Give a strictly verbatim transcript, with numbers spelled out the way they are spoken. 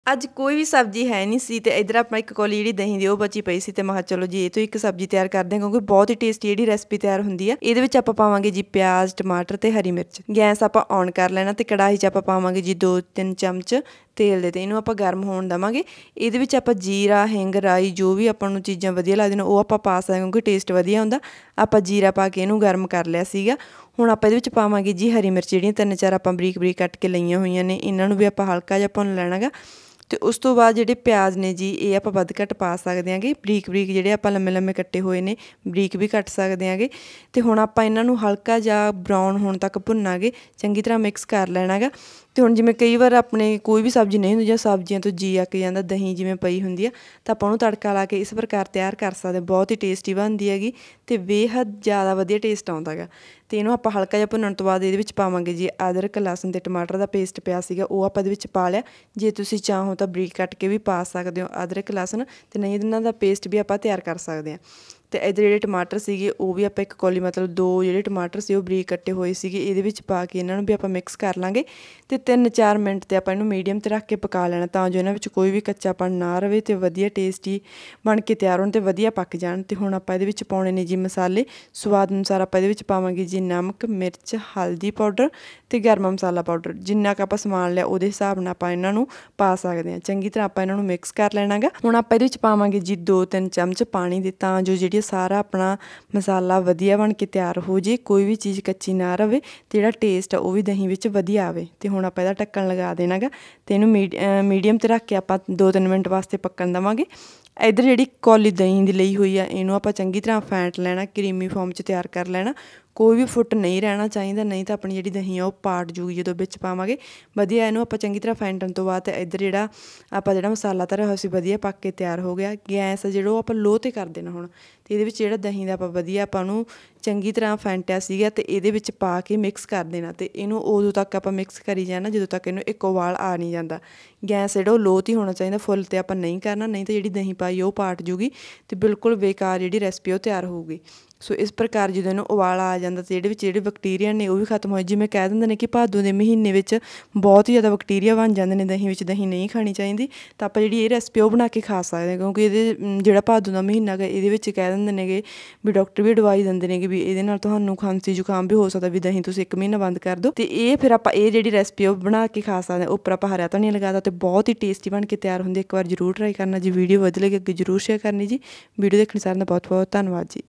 ਅੱਜ ਕੋਈ ਵੀ ਸਬਜ਼ੀ ਹੈ ਨਹੀਂ ਸੀ ਤੇ ਇੱਧਰ ਆਪਾਂ ਇੱਕ ਕੌਲੀ ਜਿਹੜੀ ਦਹੀਂ ਦੀ ਉਹ ਬਚੀ ਪਈ ਸੀ ਤੇ ਮੈਂ ਕਿਹਾ ਚਲੋ ਜੀ ਇਹ ਤੋਂ ਇੱਕ ਸਬਜ਼ੀ ਤਿਆਰ ਕਰਦੇ ਹਾਂ, ਕਿਉਂਕਿ ਬਹੁਤ ਹੀ ਟੇਸਟੀ ਜਿਹੜੀ ਰੈਸਪੀ ਤਿਆਰ ਹੁੰਦੀ ਆ। ਇਹਦੇ ਵਿੱਚ ਆਪਾਂ ਪਾਵਾਂਗੇ ਜੀ ਪਿਆਜ਼, ਟਮਾਟਰ ਤੇ ਹਰੀ ਮਿਰਚ। ਗੈਸ ਆਪਾਂ ਔਨ ਕਰ ਲੈਣਾ ਤੇ ਕੜਾਹੀ 'ਚ ਆਪਾਂ ਪਾਵਾਂਗੇ ਜੀ ਦੋ ਤਿੰਨ ਚਮਚ ਤੇਲ ਦੇ, ਤੇ ਇਹਨੂੰ ਆਪਾਂ ਗਰਮ ਹੋਣ ਦੇਵਾਂਗੇ। ਇਹਦੇ ਵਿੱਚ ਆਪਾਂ ਜੀਰਾ, ਹਿੰਗ, ਰਾਈ ਜੋ ਵੀ ਆਪਾਂ ਨੂੰ ਚੀਜ਼ਾਂ ਵਧੀਆ ਲੱਗਦੀਆਂ ਨੇ ਉਹ ਆਪਾਂ ਪਾ ਸਕਦੇ, ਕਿਉਂਕਿ ਟੇਸਟ ਵਧੀਆ ਹੁੰਦਾ। ਆਪਾਂ ਜੀਰਾ ਪਾ ਕੇ ਇਹਨੂੰ ਗਰਮ ਕਰ ਲਿਆ ਸੀਗਾ। ਹੁਣ ਆਪਾਂ ਇਹਦੇ ਵਿੱਚ ਪਾਵਾਂਗੇ ਜੀ ਹਰੀ ਮਿਰਚ, ਜਿਹੜੀਆਂ ਤਿੰਨ ਚਾਰ ਆਪਾਂ ਬਰੀਕ ਬਰੀਕ ਕੱਟ ਕੇ ਲਈਆਂ ਹੋਈਆਂ ਨੇ। ਇਹਨਾਂ ਨੂੰ ਵੀ ਆਪਾਂ ਹਲਕਾ ਜਿਹਾ ਭੁੰਨ ਲੈਣਾ ਗਾ। ਤੇ ਉਸ ਤੋਂ ਬਾਅਦ ਜਿਹੜੇ ਪਿਆਜ਼ ਨੇ ਜੀ ਇਹ ਆਪਾਂ ਵੱਧ ਘੱਟ ਪਾ ਸਕਦੇ ਆਂਗੇ। ਬਰੀਕ ਬਰੀਕ ਜਿਹੜੇ ਆਪਾਂ ਲੰਮੇ ਲੰਮੇ ਕੱਟੇ ਹੋਏ ਨੇ ਬਰੀਕ ਵੀ ਕੱਟ ਸਕਦੇ ਆਂਗੇ। ਤੇ ਹੁਣ ਆਪਾਂ ਇਹਨਾਂ ਨੂੰ ਹਲਕਾ ਜਿਹਾ ਬਰਾਊਨ ਹੋਣ ਤੱਕ ਭੁੰਨਾਂਗੇ, ਚੰਗੀ ਤਰ੍ਹਾਂ ਮਿਕਸ ਕਰ ਲੈਣਾ ਗਾ। ਤੇ ਹੁਣ ਜਿਵੇਂ ਕਈ ਵਾਰ ਆਪਣੇ ਕੋਈ ਵੀ ਸਬਜ਼ੀ ਨਹੀਂ ਹੁੰਦੀ ਜਾਂ ਸਬਜ਼ੀਆਂ ਤੋਂ ਜੀ ਅੱਕ ਜਾਂਦਾ, ਦਹੀਂ ਜਿਵੇਂ ਪਈ ਹੁੰਦੀ ਆ, ਤਾਂ ਆਪਾਂ ਉਹਨੂੰ ਤੜਕਾ ਲਾ ਕੇ ਇਸ ਪ੍ਰਕਾਰ ਤਿਆਰ ਕਰ ਸਕਦੇ। ਬਹੁਤ ਹੀ ਟੇਸਟੀ ਬਣਦੀ ਹੈਗੀ ਤੇ ਬੇਹੱਦ ਜ਼ਿਆਦਾ ਵਧੀਆ ਟੇਸਟ ਆਉਂਦਾ ਗਾ। ਤੇ ਇਹਨੂੰ ਆਪਾਂ ਹਲਕਾ ਜਿਹਾ ਭੁੰਨਣ ਤੋਂ ਬਾਅਦ ਇਹਦੇ ਵਿੱਚ ਪਾਵਾਂਗੇ ਜੀ ਅਦਰਕ, ਲਸਣ ਤੇ ਟਮਾਟਰ ਦਾ ਪੇਸਟ ਪਿਆ ਸੀਗਾ, ਉਹ ਆਪਾਂ ਇਹਦੇ ਵਿੱਚ ਪਾ ਲਿਆ। ਜੇ ਤੁਸੀਂ ਚਾਹੋ ਤਾਂ ਬਰੀਕ ਕੱਟ ਕੇ ਵੀ ਪਾ ਸਕਦੇ ਹੋ ਅਦਰਕ, ਲਸਣ, ਤੇ ਨਹੀਂ ਇਹਨਾਂ ਦਾ ਪੇਸਟ ਵੀ ਆਪਾਂ ਤਿਆਰ ਕਰ ਸਕਦੇ ਹਾਂ। ਤੇ ਇੱਧਰ ਜਿਹੜੇ ਟਮਾਟਰ ਸੀਗੇ ਉਹ ਵੀ ਆਪਾਂ ਇੱਕ ਕੌਲੀ, ਮਤਲਬ ਦੋ ਜਿਹੜੇ ਟਮਾਟਰ ਸੀ ਉਹ ਬਰੀਕ ਕੱਟੇ ਹੋਏ ਸੀਗੇ, ਇਹਦੇ ਵਿੱਚ ਪਾ ਕੇ ਇਹਨਾਂ ਨੂੰ ਵੀ ਆਪਾਂ ਮਿਕਸ ਕਰ ਲਾਂਗੇ। ਤੇ ਤਿੰਨ ਚਾਰ ਮਿੰਟ ਤੇ ਆਪਾਂ ਇਹਨੂੰ ਮੀਡੀਅਮ ਤੇ ਰੱਖ ਕੇ ਪਕਾ ਲੈਣਾ, ਤਾਂ ਜੋ ਇਹਨਾਂ ਵਿੱਚ ਕੋਈ ਵੀ ਕੱਚਾਪਣ ਨਾ ਰਵੇ ਤੇ ਵਧੀਆ ਟੇਸਟੀ ਬਣ ਕੇ ਤਿਆਰ ਹੋਣ ਤੇ ਵਧੀਆ ਪੱਕ ਜਾਣ। ਤੇ ਹੁਣ ਆਪਾਂ ਇਹਦੇ ਵਿੱਚ ਪਾਉਣੇ ਨੇ ਜੀ ਮਸਾਲੇ। ਸਵਾਦ ਅਨੁਸਾਰ ਆਪਾਂ ਇਹਦੇ ਵਿੱਚ ਪਾਵਾਂਗੇ ਜੀ ਨਮਕ, ਮਿਰਚ, ਹਲਦੀ ਪਾਊਡਰ ਤੇ ਗਰਮ ਮਸਾਲਾ ਪਾਊਡਰ। ਜਿੰਨਾ ਕੁ ਆਪਾਂ ਸਮਾਨ ਲਿਆ ਉਹਦੇ ਹਿਸਾਬ ਨਾਲ ਆਪਾਂ ਇਹਨਾਂ ਨੂੰ ਪਾ ਸਕਦੇ ਹਾਂ। ਚੰਗੀ ਤਰ੍ਹਾਂ ਆਪਾਂ ਇਹਨਾਂ ਨੂੰ ਮਿਕਸ ਕਰ ਲੈਣਾ ਗਾ। ਹੁਣ ਆਪਾਂ ਇਹਦੇ ਵਿੱਚ ਪਾਵਾਂਗੇ ਜੀ ਦੋ ਤਿੰਨ ਚਮਚ ਪਾਣੀ ਦੇ, ਤਾਂ ਜੋ ਜਿਹੜੀ ਸਾਰਾ ਆਪਣਾ ਮਸਾਲਾ ਵਧੀਆ ਬਣ ਕੇ ਤਿਆਰ ਹੋ ਜੇ, ਕੋਈ ਵੀ ਚੀਜ਼ ਕੱਚੀ ਨਾ ਰਵੇ ਤੇ ਜਿਹੜਾ ਟੇਸਟ ਆ ਉਹ ਵੀ ਦਹੀਂ ਵਿੱਚ ਵਧੀਆ ਆਵੇ। ਤੇ ਹੁਣ ਆਪਾਂ ਇਹਦਾ ਢੱਕਣ ਲਗਾ ਦੇਣਾ ਗਾ ਤੇ ਇਹਨੂੰ ਮੀਡ ਮੀਡੀਅਮ ਤੇ ਰੱਖ ਕੇ ਆਪਾਂ ਦੋ ਤਿੰਨ ਮਿੰਟ ਵਾਸਤੇ ਪੱਕਣ ਦੇਵਾਂਗੇ। ਇੱਧਰ ਜਿਹੜੀ ਕੌਲੀ ਦਹੀਂ ਦੀ ਲਈ ਹੋਈ ਆ ਇਹਨੂੰ ਆਪਾਂ ਚੰਗੀ ਤਰ੍ਹਾਂ ਫੈਂਟ ਲੈਣਾ, ਕਰੀਮੀ ਫੋਮ 'ਚ ਤਿਆਰ ਕਰ ਲੈਣਾ। ਕੋਈ ਵੀ ਫੁੱਟ ਨਹੀਂ ਰਹਿਣਾ ਚਾਹੀਦਾ, ਨਹੀਂ ਤਾਂ ਆਪਣੀ ਜਿਹੜੀ ਦਹੀਂ ਆ ਉਹ ਪਾਟ ਜੂਗੀ ਜਦੋਂ ਵਿੱਚ ਪਾਵਾਂਗੇ। ਵਧੀਆ ਇਹਨੂੰ ਆਪਾਂ ਚੰਗੀ ਤਰ੍ਹਾਂ ਫੈਂਟਣ ਤੋਂ ਬਾਅਦ ਇੱਧਰ ਜਿਹੜਾ ਆਪਾਂ ਜਿਹੜਾ ਮਸਾਲਾ ਧਰਿਆ ਹੋਇਆ ਸੀ ਵਧੀਆ ਪੱਕ ਕੇ ਤਿਆਰ ਹੋ ਗਿਆ। ਗੈਸ ਜਿਹੜਾ ਉਹ ਆਪਾਂ ਲੋਅ 'ਤੇ ਕਰ ਦੇਣਾ ਹੁਣ। ਅਤੇ ਇਹਦੇ ਵਿੱਚ ਜਿਹੜਾ ਦਹੀਂ ਦਾ ਆਪਾਂ ਵਧੀਆ ਆਪਾਂ ਨੂੰ ਚੰਗੀ ਤਰ੍ਹਾਂ ਫੈਂਟਿਆ ਸੀਗਾ ਤੇ ਇਹਦੇ ਵਿੱਚ ਪਾ ਕੇ ਮਿਕਸ ਕਰ ਦੇਣਾ। ਤੇ ਇਹਨੂੰ ਉਦੋਂ ਤੱਕ ਆਪਾਂ ਮਿਕਸ ਕਰੀ ਜਾਣਾ ਜਦੋਂ ਤੱਕ ਇਹਨੂੰ ਇੱਕ ਉਬਾਲ ਆ ਨਹੀਂ ਜਾਂਦਾ। ਗੈਸ ਜਿਹੜਾ ਉਹ ਲੋਅ 'ਤੇ ਹੀ ਹੋਣਾ ਚਾਹੀਦਾ, ਫੁੱਲ 'ਤੇ ਆਪਾਂ ਨਹੀਂ ਕਰਨਾ, ਨਹੀਂ ਤਾਂ ਜਿਹੜੀ ਦਹੀਂ ਪਾਈ ਉਹ ਪਾਟ ਜੂਗੀ ਅਤੇ ਬਿਲਕੁਲ ਬੇਕਾਰ ਜਿਹੜੀ ਰੈਸਪੀ ਉਹ ਤਿਆਰ ਹੋਊਗੀ। ਸੋ ਇਸ ਪ੍ਰਕਾਰ ਜਦੋਂ ਇਹਨੂੰ ਉਬਾਲ ਆ ਜਾਂਦਾ ਤੇ ਇਹਦੇ ਵਿੱਚ ਜਿਹੜੇ ਬੈਕਟੀਰੀਆ ਨੇ ਉਹ ਵੀ ਖਤਮ ਹੋ, ਜਿਵੇਂ ਕਹਿ ਦਿੰਦੇ ਨੇ ਕਿ ਭਾਦੋਂ ਦੇ ਮਹੀਨੇ ਵਿੱਚ ਬਹੁਤ ਹੀ ਜ਼ਿਆਦਾ ਬੈਕਟੀਰੀਆ ਬਣ ਜਾਂਦੇ ਨੇ ਦਹੀਂ ਵਿੱਚ, ਦਹੀਂ ਨਹੀਂ ਖਾਣੀ ਚਾਹੀਦੀ। ਤਾਂ ਆਪਾਂ ਜਿਹੜੀ ਇਹ ਰੈਸਪੀ ਉਹ ਬਣਾ ਕੇ ਖਾ ਸਕਦੇ ਹਾਂ, ਕਿਉਂਕਿ ਇਹਦੇ ਜਿਹੜਾ ਭਾਦੋਂ ਦਾ ਮਹੀਨਾ ਗਾ ਇਹਦੇ ਵਿੱਚ ਕਹਿ ਦਿੰਦੇ ਨੇਗੇ ਵੀ ਡਾਕਟਰ ਵੀ ਅਡਵਾਈਸ ਦਿੰਦੇ ਨੇਗੇ ਵੀ ਇਹਦੇ ਨਾਲ ਤੁਹਾਨੂੰ ਖਾਂਸੀ ਜ਼ੁਕਾਮ ਵੀ ਹੋ ਸਕਦਾ, ਵੀ ਦਹੀਂ ਤੁਸੀਂ ਇੱਕ ਮਹੀਨਾ ਬੰਦ ਕਰ ਦਿਓ। ਅਤੇ ਇਹ ਫਿਰ ਆਪਾਂ ਇਹ ਜਿਹੜੀ ਰੈਸਪੀ ਉਹ ਬਣਾ ਕੇ ਖਾ ਸਕਦੇ ਹਾਂ। ਉੱਪਰ ਆਪਾਂ ਹਰਾ ਧਨੀਆ ਲਗਾ ਦਿੱਤਾ ਤੇ ਬਹੁਤ ਹੀ ਟੇਸਟੀ ਬਣ ਕੇ ਤਿਆਰ ਹੁੰਦੀ। ਇੱਕ ਵਾਰ ਜ਼ਰੂਰ ਟਰਾਈ ਕਰਨਾ ਜੀ। ਵੀਡੀਓ ਵਧੀਆ ਲੱਗੇ ਅੱਗੇ ਜ਼ਰੂਰ ਸ਼ੇਅਰ ਕਰਨੀ ਜੀ। ਵੀਡੀਓ ਦੇਖਣ ਸਾਰਿਆਂ ਦਾ ਬਹੁਤ ਬਹੁਤ ਧੰਨਵਾਦ ਜੀ।